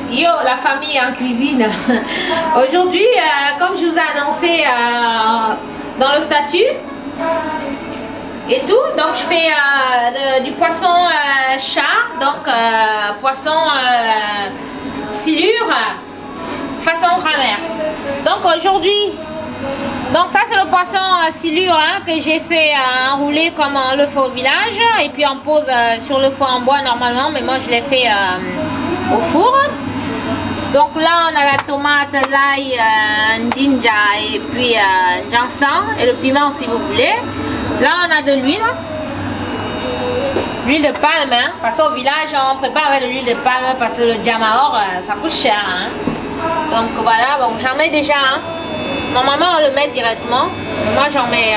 Yo, la famille en cuisine. Aujourd'hui, comme je vous ai annoncé dans le statut et tout, donc je fais du poisson chat, donc poisson silure façon grand-mère. Donc aujourd'hui, donc ça c'est le poisson silure que j'ai fait enrouler comme on le fait au village et puis on pose sur le feu en bois normalement, mais moi je l'ai fait au four. Donc là on a la tomate, l'ail, ginger et puis ginseng et le piment si vous voulez. Là on a de l'huile de palme, hein, parce qu'au village on prépare avec de l'huile de palme parce que le diamaor ça coûte cher. Hein. Donc voilà, bon j'en mets déjà. Hein. Normalement on le met directement, mais moi j'en mets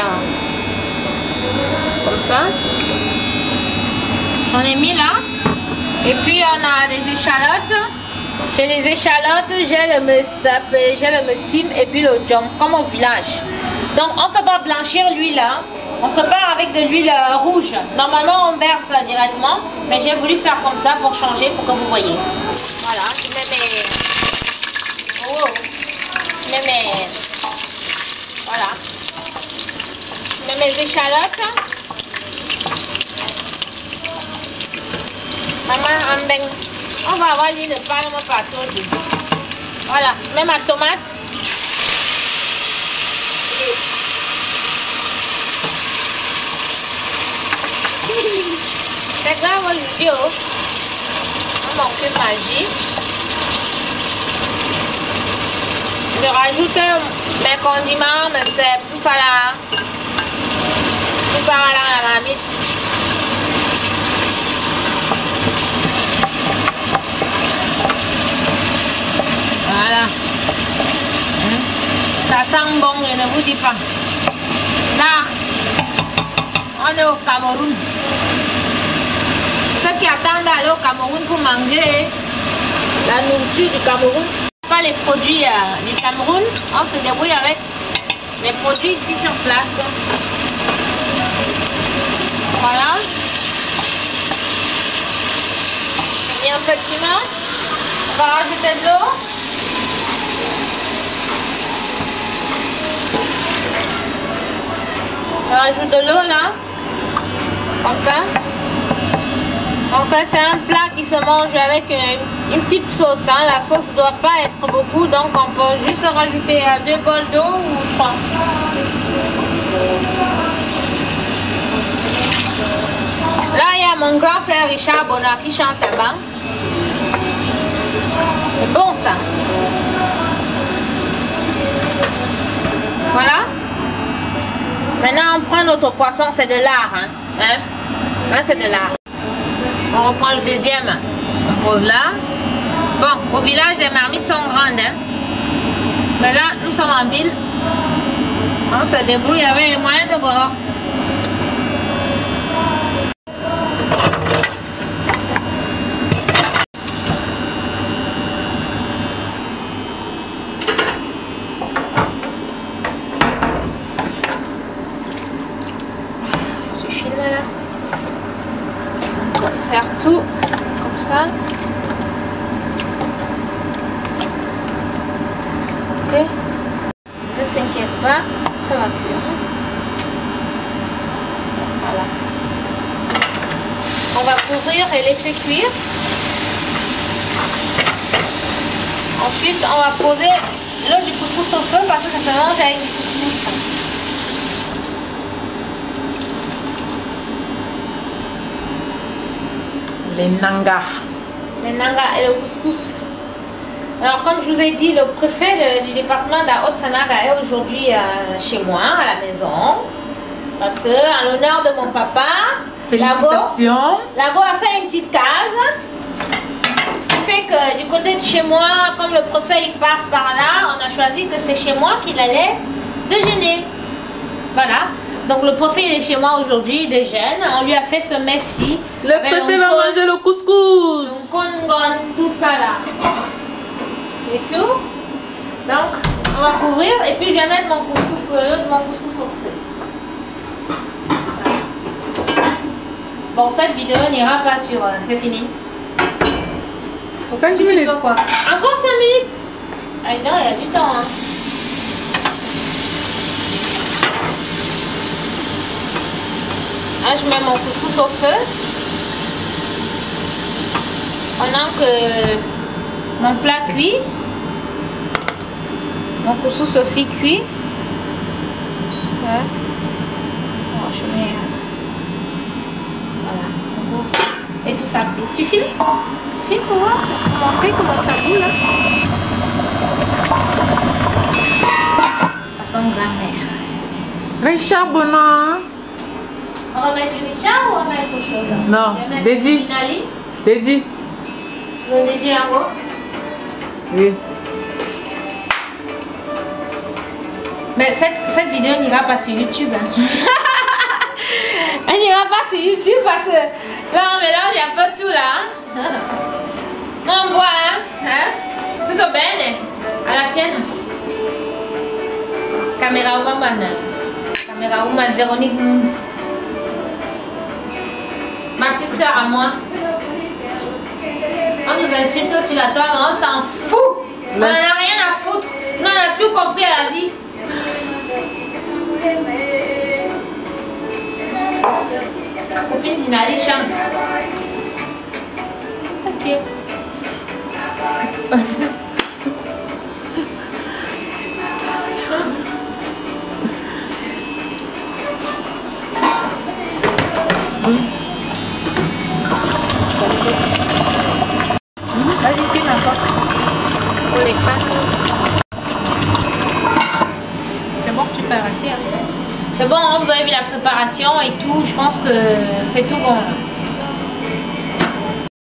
comme ça. J'en ai mis là. Et puis on a des échalotes. J'ai les échalotes, j'ai le messim et puis le jom, comme au village. Donc on ne fait pas blanchir l'huile, hein. On prépare avec de l'huile rouge. Normalement on verse directement, mais j'ai voulu faire comme ça pour changer, pour que vous voyez. Voilà, je mets mes... Oh, je mets mes... Voilà. Je mets mes échalotes. Maman, on va avoir l'huile de palme partout. Voilà, même ma tomate. C'est grave aujourd'hui. On manque de magie. Je rajoute mes condiments, mes cèpes, tout ça là. Tout ça là dans la marmite. Voilà. Ça sent bon, je ne vous dis pas. Là, on est au Cameroun. Ceux qui attendent d'aller au Cameroun pour manger la nourriture du Cameroun, pas les produits du Cameroun, on se débrouille avec les produits ici sur place. Voilà. Et un peu de piment. On va rajouter de l'eau. On rajoute de l'eau là, comme ça. Donc ça c'est un plat qui se mange avec une petite sauce. Hein. La sauce ne doit pas être beaucoup, donc on peut juste rajouter 2 bols d'eau ou 3. Là il y a mon grand frère Richard Bonnard qui chante là-bas. C'est bon ça. Voilà. Maintenant on prend notre poisson, c'est de lard. Hein? Là c'est de lard. On reprend le deuxième. On pose là. Bon, au village les marmites sont grandes. Hein? Mais là nous sommes en ville. On se débrouille avec les moyens de bord. Faire tout comme ça. Ok. Ne s'inquiète pas, ça va cuire. Voilà. On va couvrir et laisser cuire. Ensuite, on va poser l'eau du couscous au feu parce que ça se mange avec du couscous. Les nangas. Les nangas et le couscous. Alors comme je vous ai dit, le préfet du département de la Haute-Sanaga est aujourd'hui chez moi, à la maison. Parce que en l'honneur de mon papa, félicitations. Lago a fait une petite case. Ce qui fait que du côté de chez moi, comme le préfet il passe par là, on a choisi que c'est chez moi qu'il allait déjeuner. Voilà. Donc le préfet il est chez moi aujourd'hui, il déjeune. On lui a fait ce mets-ci. Le préfet va manger le couscous. Tout ça là. Et tout. Donc on va couvrir et puis je vais mettre mon couscous au feu. Bon, cette vidéo n'ira pas sur... c'est fini. Pour 5 Tu minutes. filmes quoi? Encore 5 minutes? Ah, il y a du temps. Hein. Ah, je mets mon couscous au feu. Pendant que mon plat cuit. Mon couscous aussi cuit. Ouais. Oh, je mets... Voilà, on ouvre. Et tout ça cuit. Tu filmes? Tu filmes pour voir? Pour montrer comment ça boule là? Façon grand-mère. Richard Bonan. On va mettre du Richard ou on va mettre autre chose? Non, je vais mettre Dédi. du Finali. Dédi. Tu veux Dédi en haut? Oui. Mais cette vidéo n'ira pas sur YouTube. Hein. Elle n'ira pas sur YouTube parce que là on mélange un peu tout là. Hein. Non, on boit, hein? Tout bene. À la tienne. Caméra woman. Caméra woman Véronique Moons. Ma petite soeur à moi. On nous insulte sur la toile, mais on s'en fout. On n'en a rien à foutre. Nous, on a tout compris à la vie. Ma copine Dinali chante. Ok. Vas-y, filme encore. Pour les femmes. C'est bon que tu peux arrêter. Hein. C'est bon, hein, vous avez vu la préparation et tout. Je pense que c'est tout bon.